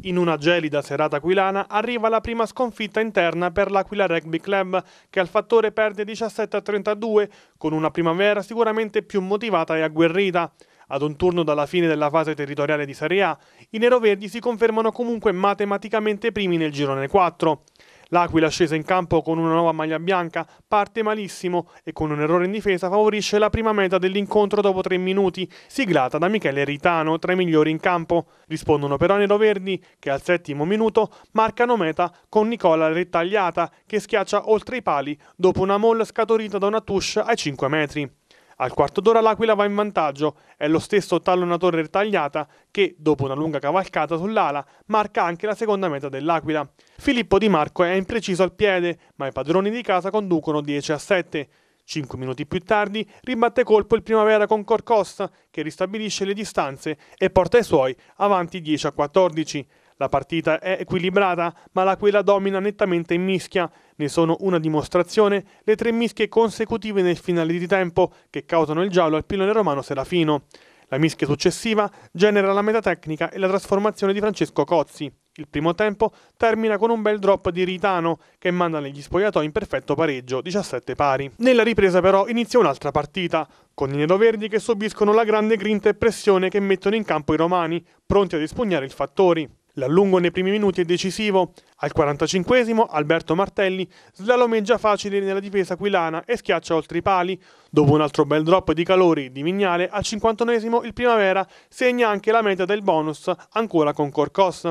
In una gelida serata aquilana arriva la prima sconfitta interna per l'Aquila Rugby Club, che al Fattore perde 17-32 con una primavera sicuramente più motivata e agguerrita. Ad un turno dalla fine della fase territoriale di Serie A, i neroverdi si confermano comunque matematicamente primi nel girone 4. L'Aquila, scesa in campo con una nuova maglia bianca, parte malissimo e con un errore in difesa favorisce la prima meta dell'incontro dopo 3 minuti, siglata da Michele Ritano, tra i migliori in campo. Rispondono però i neroverdi, che al 7° minuto marcano meta con Nicola Rettagliata, che schiaccia oltre i pali dopo una maul scaturita da una touche ai 5 metri. Al quarto d'ora l'Aquila va in vantaggio, è lo stesso tallonatore Retagliata che, dopo una lunga cavalcata sull'ala, marca anche la seconda meta dell'Aquila. Filippo Di Marco è impreciso al piede, ma i padroni di casa conducono 10-7. 5 minuti più tardi ribatte colpo il Primavera con Corcos, che ristabilisce le distanze e porta i suoi avanti 10-14. La partita è equilibrata, ma l'Aquila domina nettamente in mischia. Ne sono una dimostrazione le 3 mischie consecutive nel finale di tempo che causano il giallo al pilone romano Serafino. La mischia successiva genera la meta tecnica e la trasformazione di Francesco Cozzi. Il primo tempo termina con un bel drop di Ritano che manda negli spogliatoi in perfetto pareggio, 17 pari. Nella ripresa però inizia un'altra partita, con i neroverdi che subiscono la grande grinta e pressione che mettono in campo i romani, pronti ad espugnare il Fattori. L'allungo nei primi minuti è decisivo. Al 45esimo Alberto Martelli slalomeggia facile nella difesa aquilana e schiaccia oltre i pali. Dopo un altro bel drop di Calori di Vignale, al 51esimo il Primavera segna anche la meta del bonus, ancora con Corcos.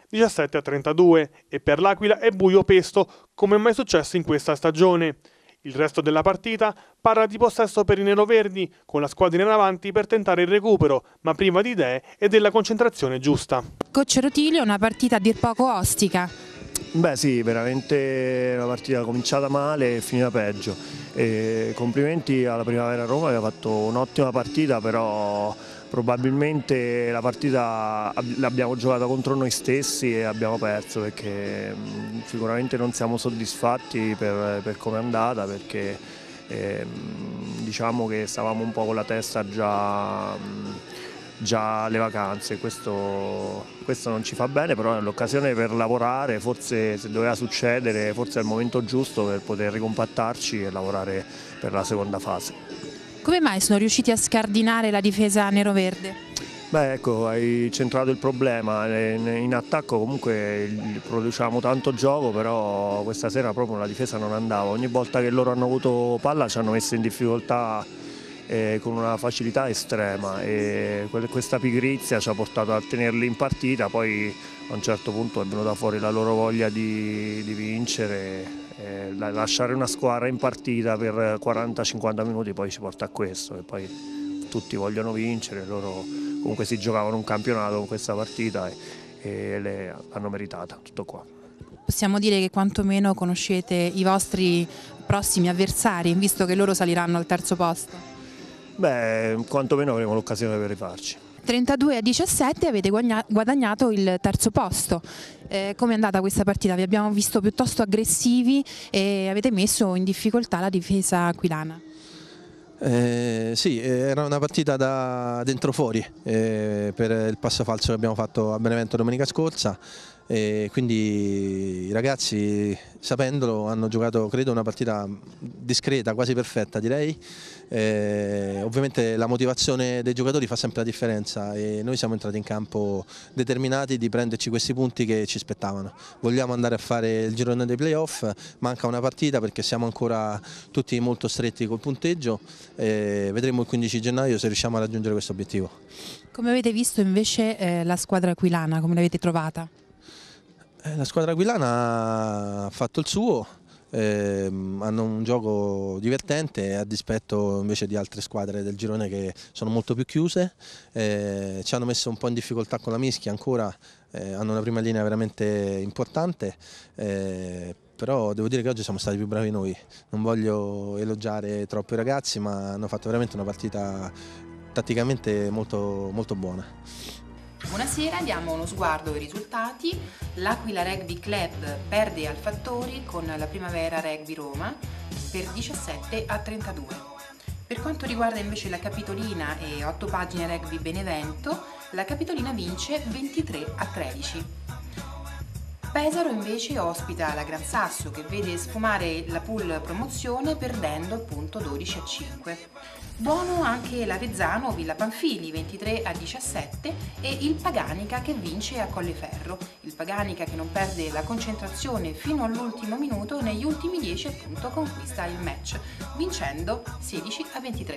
17-32 e per l'Aquila è buio pesto come mai successo in questa stagione. Il resto della partita parla di possesso per i neroverdi, con la squadra in avanti per tentare il recupero, ma priva di idee e della concentrazione giusta. Coach Rotilio, una partita a dir poco ostica. Beh sì, veramente una partita cominciata male e finita peggio. Complimenti alla Primavera Roma che ha fatto un'ottima partita, però probabilmente la partita l'abbiamo giocata contro noi stessi e abbiamo perso, perché sicuramente non siamo soddisfatti per come è andata, perché diciamo che stavamo un po' con la testa già alle vacanze. Questo non ci fa bene, però è l'occasione per lavorare, forse se doveva succedere forse è il momento giusto per poter ricompattarci e lavorare per la seconda fase. Come mai sono riusciti a scardinare la difesa neroverde? Beh, ecco, hai centrato il problema. In attacco comunque producevamo tanto gioco, però questa sera proprio la difesa non andava. Ogni volta che loro hanno avuto palla ci hanno messo in difficoltà con una facilità estrema, e questa pigrizia ci ha portato a tenerli in partita. Poi a un certo punto è venuta fuori la loro voglia di vincere. Lasciare una squadra in partita per 40-50 minuti poi ci porta a questo, e poi tutti vogliono vincere. Loro comunque si giocavano un campionato con questa partita e l'hanno meritata, tutto qua. Possiamo dire che quantomeno conoscete i vostri prossimi avversari, visto che loro saliranno al 3° posto? Beh, quantomeno avremo l'occasione per rifarci. 32-17 avete guadagnato il 3° posto. Come è andata questa partita? Vi abbiamo visto piuttosto aggressivi e avete messo in difficoltà la difesa aquilana. Sì, era una partita da dentro fuori per il passo falso che abbiamo fatto a Benevento domenica scorsa, e quindi i ragazzi, sapendolo, hanno giocato credo una partita discreta, quasi perfetta direi. Ovviamente la motivazione dei giocatori fa sempre la differenza e noi siamo entrati in campo determinati di prenderci questi punti che ci spettavano. Vogliamo andare a fare il girone dei playoff, manca una partita perché siamo ancora tutti molto stretti col punteggio. Vedremo il 15 gennaio se riusciamo a raggiungere questo obiettivo. Come avete visto invece la squadra aquilana, come l'avete trovata? La squadra aquilana ha fatto il suo, hanno un gioco divertente a dispetto invece di altre squadre del girone che sono molto più chiuse. Ci hanno messo un po' in difficoltà con la mischia ancora, hanno una prima linea veramente importante. Però devo dire che oggi siamo stati più bravi noi. Non voglio elogiare troppo i ragazzi, ma hanno fatto veramente una partita tatticamente molto, molto buona. Buonasera, diamo uno sguardo ai risultati. L'Aquila Rugby Club perde al Fattori con la Primavera Rugby Roma per 17-32. Per quanto riguarda invece la Capitolina e 8 pagine Rugby Benevento, la Capitolina vince 23-13. Pesaro invece ospita la Gran Sasso, che vede sfumare la pool promozione perdendo appunto 12-5. Buono anche l'Avezzano Villa Pamphili 23-17 e il Paganica che vince a Colleferro. Il Paganica che non perde la concentrazione fino all'ultimo minuto e negli ultimi 10 appunto conquista il match vincendo 16-23.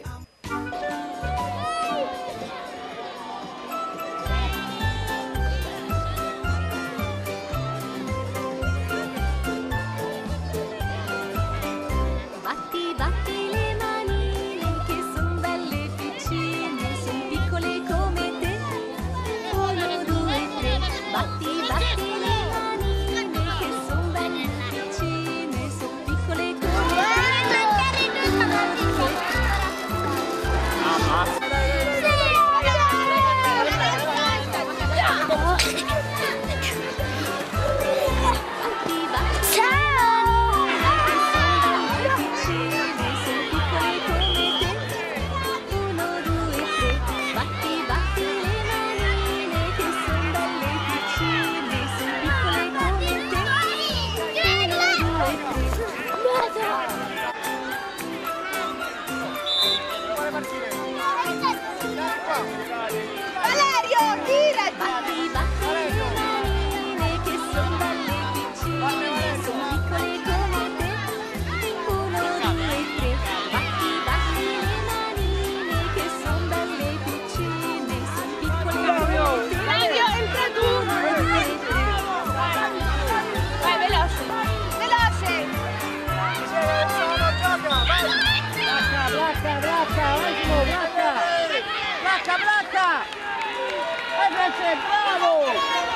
Bravo!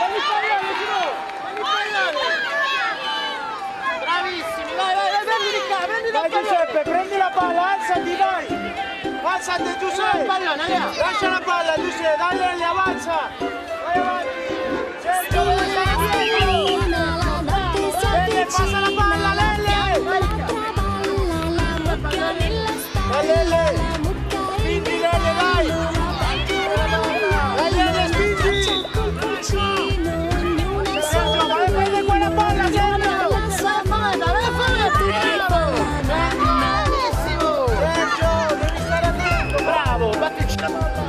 Bravissimi, vai, prendi di qua, prendi da Giuseppe, prendi la palla, alzati, vai! Alzati Giuseppe! Lascia la palla Giuseppe, dai, avanza! Vai avanti! Sergio, Lelle, passa la palla, Lelle! Lelle! Spingi Lelle, dai! Lelle, spingi! Sergio, vai a prendere quella palla, Sergio! Sergio, devi stare attento, bravo! Battici la palla!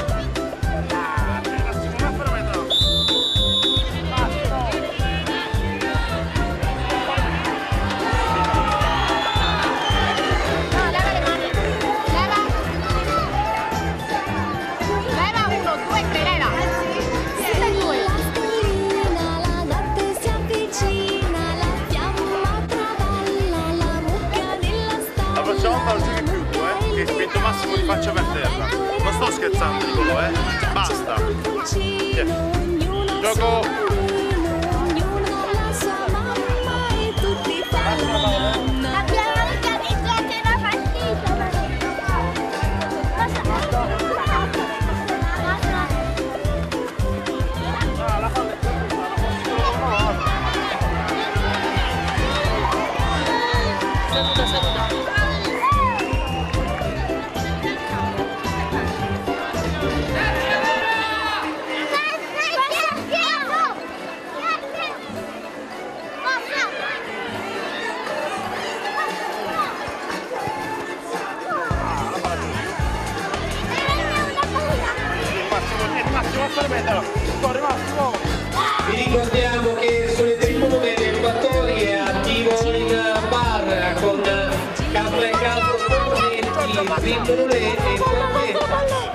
Che spinto massimo li faccio per terra. Non sto scherzando, Nicolo, basta. Gioco. Vi ricordiamo che sulle tribune del Fattori è attivo il bar con caffè caldo, cornetti, brindolè e tornetta.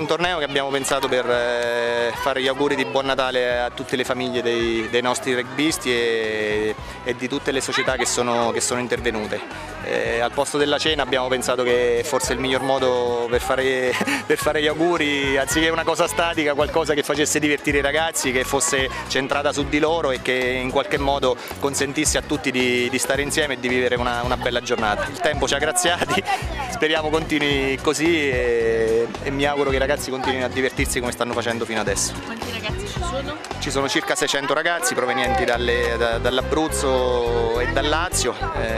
un torneo che abbiamo pensato per fare gli auguri di buon Natale a tutte le famiglie dei nostri rugbisti e di tutte le società che sono intervenute. Al posto della cena abbiamo pensato che forse il miglior modo per fare gli auguri, anziché una cosa statica, qualcosa che facesse divertire i ragazzi, che fosse centrata su di loro e che in qualche modo consentisse a tutti di stare insieme e di vivere una bella giornata. Il tempo ci ha graziati, speriamo continui così e mi auguro che i ragazzi continuino a divertirsi come stanno facendo fino adesso. Quanti ragazzi ci sono? Ci sono circa 600 ragazzi provenienti dall'Abruzzo e dal Lazio,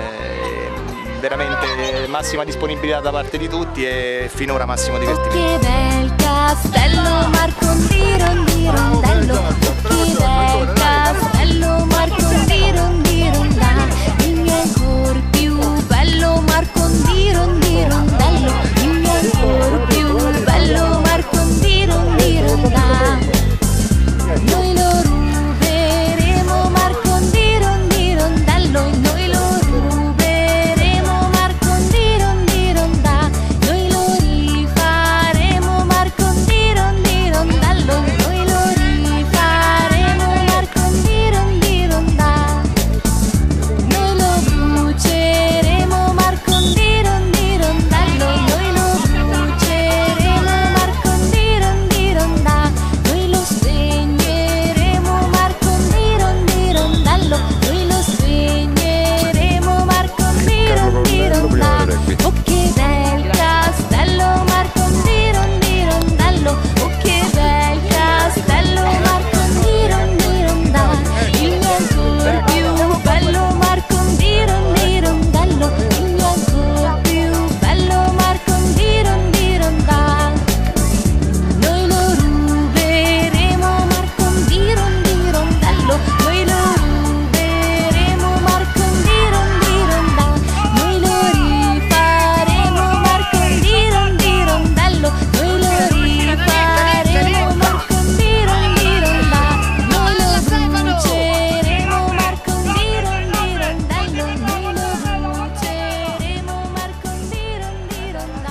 veramente massima disponibilità da parte di tutti e finora massimo divertimento. Del castello Marcondi rondi rondello, del castello Marcondi rondi ronda, il mio ancor più bello Marcondi rondi rondello, il mio ancor più bello Marcondi rondi ronda. Noi lo ruberemo Marcondi rondi rondello, noi lo ruberemo Marcondi rondi ronda, noi lo rifaremo Marcondi rondi rondello, noi lo rifaremo Marcondi rondi ronda, noi lo bruceremo Marcondi rondi rondello, noi lo bruceremo Marcondi rondi ronda, noi lo spegneremo Marcondi rondi rondello, noi lo spegneremo Marcondi rondi ronda. Oh che bel castello Marcondi rondi rondello, oh che bel castello Marcondi rondi ronda, il mio ancor più bello Marcondi rondi rondello, il mio ancor più bello Marcondi rondi ronda. Noi lo ruberemo Marcondi rondi rondello, noi lo ruberemo Marcondi rondi ronda, noi lo rifaremo Marcondi rondi rondello, noi lo rifaremo Marcondi rondi ronda, noi lo bruceremo Marcondi rondi rondello, noi lo bruceremo Marcondi rondi ronda,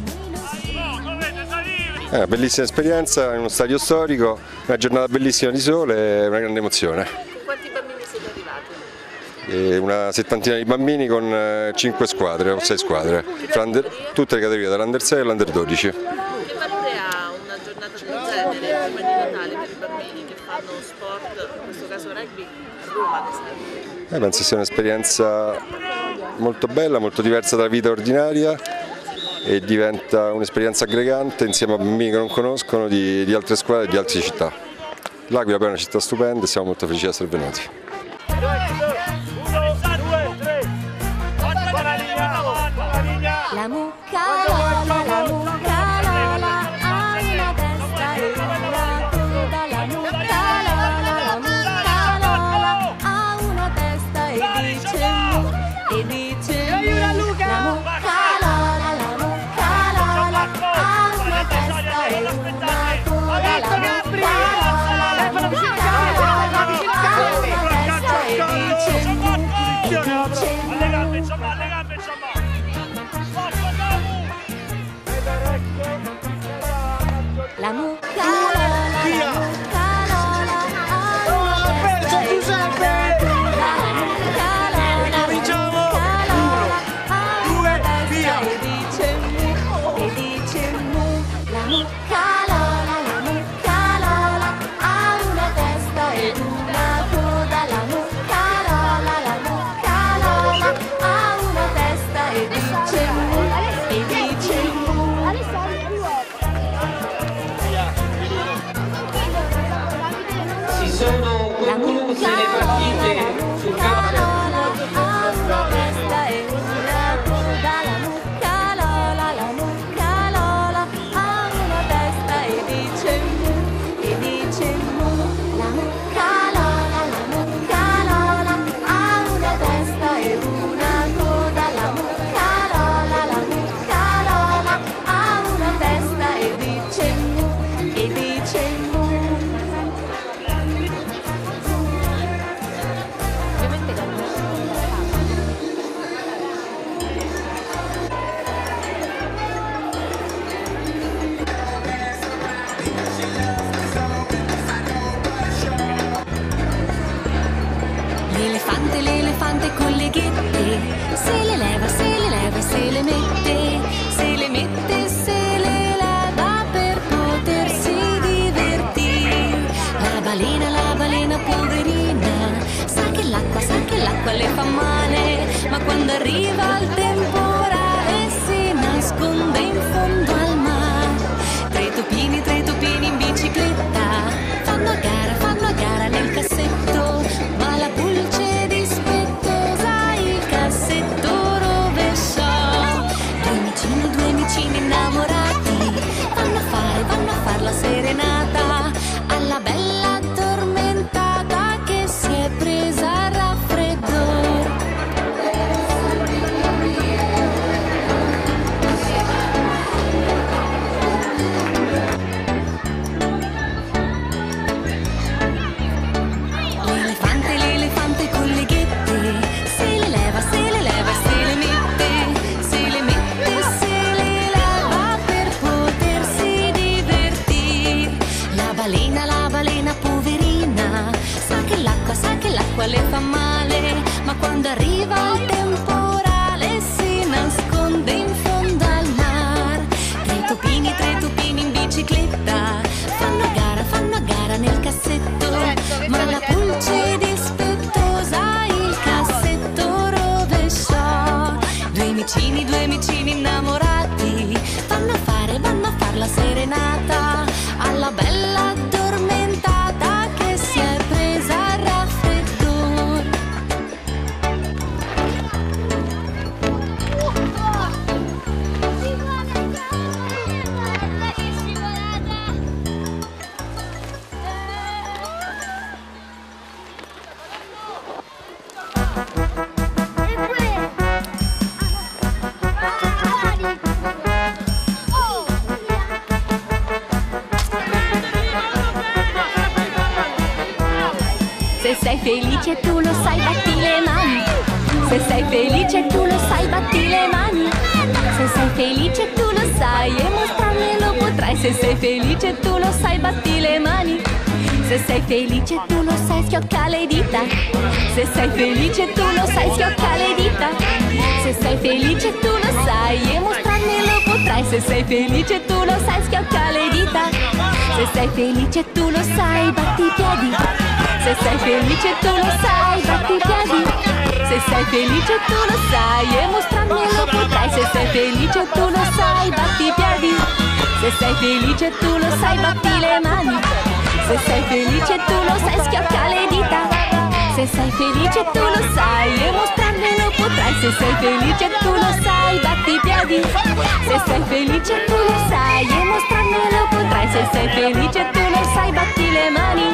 noi lo Bellissima esperienza in uno stadio storico, una giornata bellissima di sole e una grande emozione. Con quanti bambini siete arrivati? Una settantina di bambini con 5 squadre o 6 squadre, tutte le categorie dall'Under 6 all'Under 12. Che valore ha una giornata del genere prima di Natale per i bambini che fanno sport, in questo caso rugby, a Roma ad esempio? Penso sia un'esperienza molto bella, molto diversa dalla vita ordinaria e diventa un'esperienza aggregante insieme a bambini che non conoscono di altre squadre e di altre città. L'Aquila poi è una città stupenda e siamo molto felici di essere venuti. La mucca Lola, la mucca Lola, ha una testa e una coda. La mucca Lola, la mucca Lola, ha una testa e dice mu, e dice mu. La mucca Lola, la mucca Lola, ha una testa e una coda. La mucca Lola, la mucca Lola, ha una testa e dice mu, e dice mu. La mucca Lola, la mucca Lola, ha una testa e una coda. La mucca Lola, la mucca Lola, ha una testa e dice mu, e dice mu. La mucca Lola, la mucca Lola, ha una testa e una coda. La mucca Lola, la mucca Lola, ha una testa e dice mu, e dice mu. l'elefante con le ghette, se le leva, se le leva e se le mette, se le mette, se le leva per potersi divertire. La balena poverina, sa che l'acqua le fa male, ma quando arriva il temporale si nasconde in fondo al mare. Tre topini in bicicletta fanno a gara nel cassetto, ma la pulce dispettosa il cassetto rovesciò. Due amici innamorati vanno a far la serenata alla bella addormentata che si è presa a raffreddore. L'elefante con le ghette, se le leva e se le mette, se le mette, se le leva per potersi divertire. La balena poverina, sa che l'acqua le fa male, ma quando arriva il temporale si nasconde in fondo al mar. Tre topini in bicicletta fanno a gara nel cassetto, ma la pulce dispettosa il cassetto rovesciò. Due amici innamorati vanno a far la serenata alla bella addormentata che si è presa a raffreddore. Se sei felice tu lo sai, batti le mani. Se sei felice tu lo sai, batti le mani. Se sei felice tu lo sai e mostrarmelo potrai. Se sei felice tu lo sai, batti le mani. Se sei felice tu lo sai, schiocca le dita. Se sei felice tu lo sai, schiocca le dita. Se sei felice tu lo sai e mostrarmelo potrai. Se sei felice tu lo sai, schiocca le dita. Se sei felice tu lo sai, batti i piedi. Se sei felice tu lo sai, batti i piedi. Se sei felice tu lo sai e mostrarmelo potrai. Se sei felice tu lo sai, batti i piedi. Se sei felice tu lo sai, batti le mani. Se sei felice tu lo sai, schiocca le dita. Se sei felice tu lo sai e mostrarmelo potrai. Se sei felice tu lo sai, batti i piedi. Se sei felice tu lo sai e mostrarmelo potrai. Se sei felice tu lo sai, batti le mani.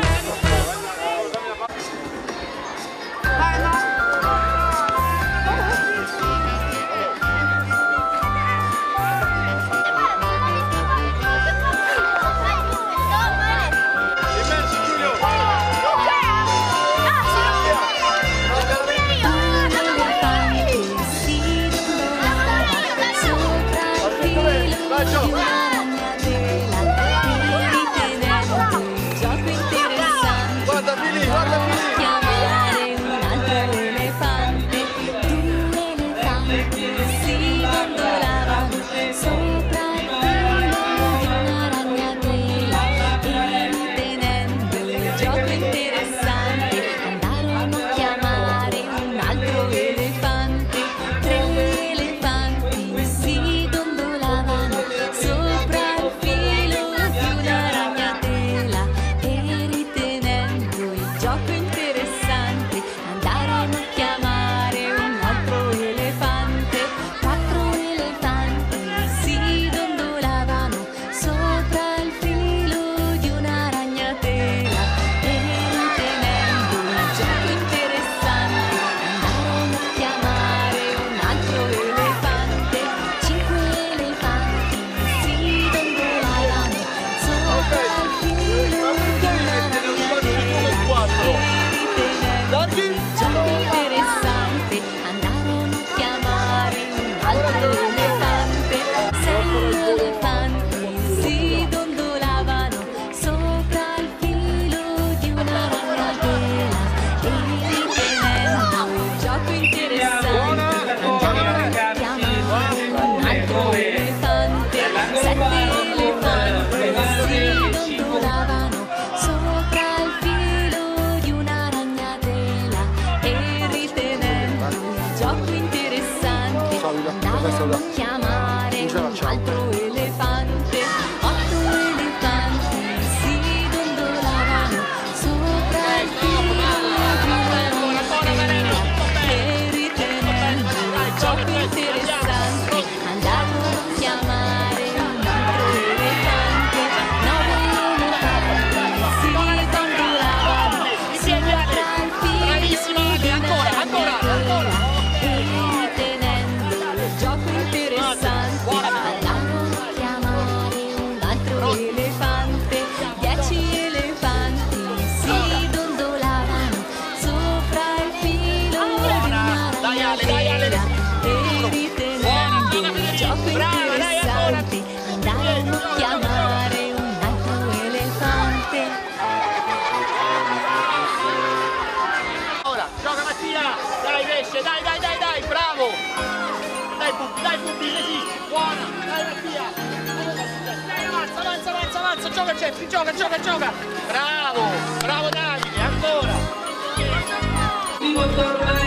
Sopra il filo di una ragnatela andarono a chiamare un altro elefante. 8 elefanti si dondolavano sopra il filo di una tela e ritenendo il gioco interessante andarono a chiamare un altro elefante. 9 elefanti si dondolavano sopra il filo di una tela e ritenendo il gioco interessante andarono a chiamare un altro elefante. 10 elefanti si dondolavano sopra il filo di una tela e ritenendo il gioco interessante andarono a chiamare un altro elefante. Ora, gioca Mattia, dai pesce, dai, bravo! Dai Pupi, resisti, buona, dai Mattia! Dai, avanza, gioca Jeffrey, gioca! Bravo Davide, ancora! Primo torneo